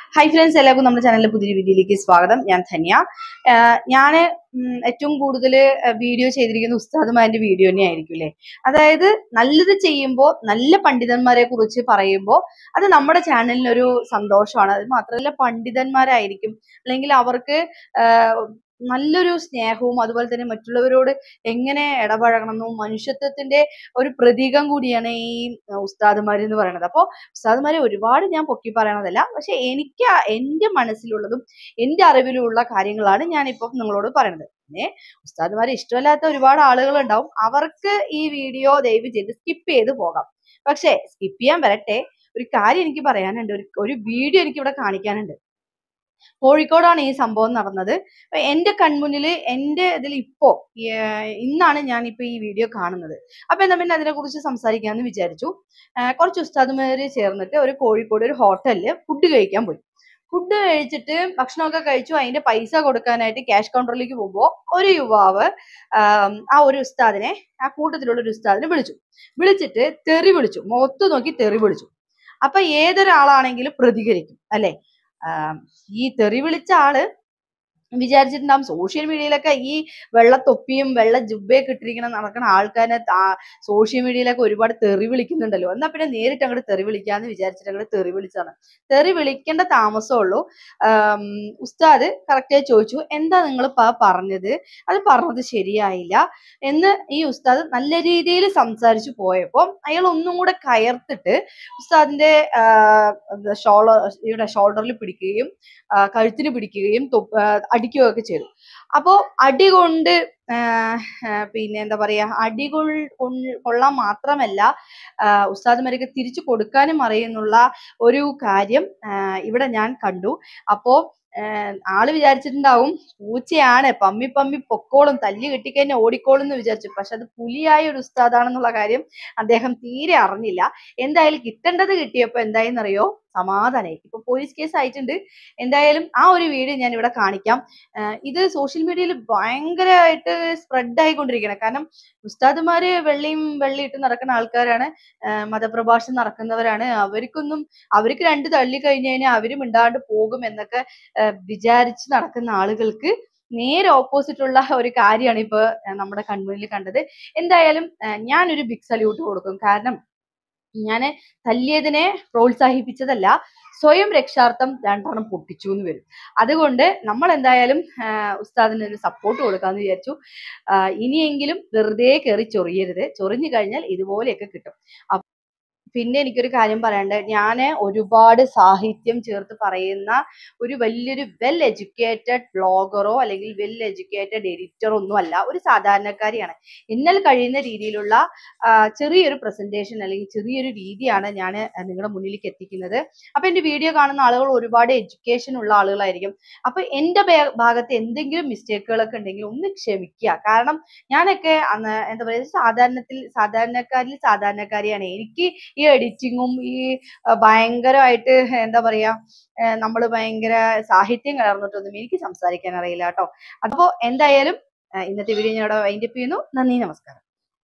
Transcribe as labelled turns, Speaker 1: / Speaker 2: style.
Speaker 1: Hi friends, എല്ലാവർക്കും നമ്മുടെ ചാനലിലെ പുതിയൊരു വീഡിയോയിലേക്ക് സ്വാഗതം. ഞാൻ ധന്യ. ഞാൻ ഏറ്റവും കൂടുതൽ വീഡിയോ ചെയ്തിരിക്കുന്ന ഉസ്താദുമാരുടെ വീഡിയോ തന്നെ ആയിരിക്കും അല്ലേ. അതായത് നല്ലത് ചെയ്യുമ്പോൾ, നല്ല പണ്ഡിതന്മാരെ കുറിച്ച് പറയുമ്പോൾ അത് നമ്മുടെ ചാനലിനൊരു സന്തോഷമാണ്. അത് മാത്രമല്ല, പണ്ഡിതന്മാരായിരിക്കും, അല്ലെങ്കിൽ അവർക്ക് നല്ലൊരു സ്നേഹവും അതുപോലെ തന്നെ മറ്റുള്ളവരോട് എങ്ങനെ ഇടപഴകണമെന്നും മനുഷ്യത്വത്തിന്റെ ഒരു പ്രതീകം കൂടിയാണ് ഈ ഉസ്താദുമാർ എന്ന് പറയുന്നത്. അപ്പോൾ ഉസ്താദുമാരെ ഒരുപാട് ഞാൻ പൊക്കി പറയണതല്ല, പക്ഷെ എനിക്ക് എൻ്റെ മനസ്സിലുള്ളതും എൻ്റെ അറിവിലുള്ള കാര്യങ്ങളാണ് ഞാനിപ്പം നിങ്ങളോട് പറയുന്നത്. പിന്നെ ഉസ്താദുമാരെ ഇഷ്ടമല്ലാത്ത ഒരുപാട് ആളുകൾ ഉണ്ടാവും. അവർക്ക് ഈ വീഡിയോ ദയവ് ചെയ്ത് സ്കിപ്പ് ചെയ്ത് പോകാം. പക്ഷെ സ്കിപ്പ് ചെയ്യാൻ വരട്ടെ, ഒരു കാര്യം എനിക്ക് പറയാനുണ്ട്. ഒരു വീഡിയോ എനിക്ക് ഇവിടെ കാണിക്കാനുണ്ട്. കോഴിക്കോടാണ് ഈ സംഭവം നടന്നത്. എന്റെ കൺമുന്നിൽ, എന്റെ ഇതിൽ ഇന്നാണ് ഞാനിപ്പോ ഈ വീഡിയോ കാണുന്നത്. അപ്പൊ എന്നാ പിന്നെ അതിനെ കുറിച്ച് സംസാരിക്കാമെന്ന് വിചാരിച്ചു. കുറച്ച് ഉസ്താദുമാര് ചേർന്നിട്ട് ഒരു കോഴിക്കോട് ഒരു ഹോട്ടലില് ഫുഡ് കഴിക്കാൻ പോയി. ഫുഡ് കഴിച്ചിട്ട് ഭക്ഷണമൊക്കെ കഴിച്ചു. അതിന്റെ പൈസ കൊടുക്കാനായിട്ട് ക്യാഷ് കൗണ്ടറിലേക്ക് പോകുമ്പോൾ ഒരു യുവാവ് ആ ഒരു ഉസ്താദിനെ, ആ കൂട്ടത്തിലുള്ള ഒരു ഉസ്താദിനെ വിളിച്ചിട്ട് തെറി വിളിച്ചു. മുഖത്ത് നോക്കി തെറി വിളിച്ചു. അപ്പൊ ഏതൊരാളാണെങ്കിലും പ്രതികരിക്കും അല്ലെ. ഈ തെറി വിളിച്ച ആള് വിചാരിച്ചിട്ടുണ്ടാവും സോഷ്യൽ മീഡിയയിലൊക്കെ ഈ വെള്ള തൊപ്പിയും വെള്ള ജുബയൊക്കെ ഇട്ടിരിക്കണം നടക്കുന്ന ആൾക്കാരെ സോഷ്യൽ മീഡിയയിലൊക്കെ ഒരുപാട് തെറി വിളിക്കുന്നുണ്ടല്ലോ, എന്നാ പിന്നെ നേരിട്ട് അങ്ങോട്ട് തെറി വിളിക്കാന്ന് വിചാരിച്ചിട്ട് അങ്ങോട്ട് തെറി വിളിച്ചാണ്. തെറി വിളിക്കേണ്ട താമസമുള്ളൂ. ഉസ്താദ് കറക്റ്റായി ചോദിച്ചു, എന്താ നിങ്ങൾ പറഞ്ഞത്, അത് പറഞ്ഞത് ശരിയായില്ല എന്ന് ഈ ഉസ്താദ് നല്ല രീതിയിൽ സംസാരിച്ചു പോയപ്പോൾ അയാൾ ഒന്നും കൂടെ കയർത്തിട്ട് ഉസ്താദിന്റെ ഷോൾഡറിൽ പിടിക്കുകയും കഴുത്തിന് പിടിക്കുകയും അടിക്കുകയൊക്കെ ചെയ്തു. അപ്പോ അടി കൊണ്ട് പിന്നെ എന്താ പറയാ, അടി കൊള്ളാൻ മാത്രമല്ല ഉസ്താദുമാരൊക്കെ തിരിച്ചു കൊടുക്കാനും അറിയുന്നുള്ള ഒരു കാര്യം ഇവിടെ ഞാൻ കണ്ടു. അപ്പോ ആള് വിചാരിച്ചിട്ടുണ്ടാവും പൂച്ചയാണ്, പമ്മി പമ്മി പൊക്കോളും, തല്ലി കെട്ടിക്കഴിഞ്ഞാൽ ഓടിക്കോളും എന്ന് വിചാരിച്ചു. പക്ഷെ അത് പുലിയായ ഒരു ഉസ്താദാണെന്നുള്ള കാര്യം അദ്ദേഹം തീരെ അറിഞ്ഞില്ല. എന്തായാലും കിട്ടേണ്ടത് കിട്ടിയപ്പോ എന്തായെന്നറിയോ, സമാധാനായി. ഇപ്പൊ പോലീസ് കേസ് ആയിട്ടുണ്ട്. എന്തായാലും ആ ഒരു വീഡിയോ ഞാൻ ഇവിടെ കാണിക്കാം. ഇത് സോഷ്യൽ മീഡിയയിൽ ഭയങ്കരമായിട്ട് സ്പ്രെഡ് ആയിക്കൊണ്ടിരിക്കണം. കാരണം ഉസ്താദുമാര് വെള്ളി ഇട്ട് നടക്കുന്ന ആൾക്കാരാണ്, മതപ്രഭാഷണം നടക്കുന്നവരാണ്. അവർക്ക് രണ്ട് തള്ളി കഴിഞ്ഞു കഴിഞ്ഞാൽ അവര് മിണ്ടാണ്ട് പോകും എന്നൊക്കെ വിചാരിച്ച് നടക്കുന്ന ആളുകൾക്ക് നേരെ ഓപ്പോസിറ്റ് ഉള്ള ഒരു കാര്യമാണ് ഇപ്പൊ നമ്മുടെ കൺമുന്നിൽ കണ്ടത്. എന്തായാലും ഞാനൊരു ബിഗ് സല്യൂട്ട് കൊടുക്കും. കാരണം ഞാൻ തല്ലിയതിനെ പ്രോത്സാഹിപ്പിച്ചതല്ല, സ്വയം രക്ഷാർത്ഥം രണ്ടെണ്ണം പൊട്ടിച്ചു എന്ന് വരും. അതുകൊണ്ട് നമ്മൾ എന്തായാലും ഉസ്താദിന് ഒരു സപ്പോർട്ട് കൊടുക്കാന്ന് വിചാരിച്ചു. ഇനിയെങ്കിലും വെറുതെ കയറി ചൊറിയരുത്. ചൊറിഞ്ഞു കഴിഞ്ഞാൽ ഇതുപോലെയൊക്കെ കിട്ടും. പിന്നെ എനിക്കൊരു കാര്യം പറയാനുണ്ട്. ഞാൻ ഒരുപാട് സാഹിത്യം ചേർത്ത് പറയുന്ന ഒരു വലിയൊരു വെൽ എഡ്യൂക്കേറ്റഡ് ബ്ലോഗറോ അല്ലെങ്കിൽ വെൽ എഡ്യൂക്കേറ്റഡ് എഡിറ്ററോ ഒന്നും അല്ല, ഒരു സാധാരണക്കാരിയാണ്. എന്നാൽ കഴിയുന്ന രീതിയിലുള്ള ചെറിയൊരു പ്രസന്റേഷൻ അല്ലെങ്കിൽ ചെറിയൊരു രീതിയാണ് ഞാൻ നിങ്ങളുടെ മുന്നിലേക്ക് എത്തിക്കുന്നത്. അപ്പൊ എന്റെ വീഡിയോ കാണുന്ന ആളുകൾ ഒരുപാട് എഡ്യൂക്കേഷൻ ഉള്ള ആളുകളായിരിക്കും. അപ്പൊ എന്റെ ഭാഗത്ത് എന്തെങ്കിലും മിസ്റ്റേക്കുകളൊക്കെ ഉണ്ടെങ്കിൽ ഒന്ന് ക്ഷമിക്കുക. കാരണം ഞാനൊക്കെ എന്താ പറയുക, സാധാരണക്കാരിൽ സാധാരണക്കാരിയാണ്. എനിക്ക് ഈ എഡിറ്റിങ്ങും ഈ ഭയങ്കരമായിട്ട് എന്താ പറയാ, നമ്മൾ ഭയങ്കര സാഹിത്യം കലർന്നിട്ടൊന്നും എനിക്ക് സംസാരിക്കാൻ അറിയില്ല കേട്ടോ. അപ്പോ എന്തായാലും ഇന്നത്തെ വീഡിയോ ഞാൻ ഇവിടെ വൈൻഡപ്പ് ചെയ്യുന്നു. നന്ദി, നമസ്കാരം.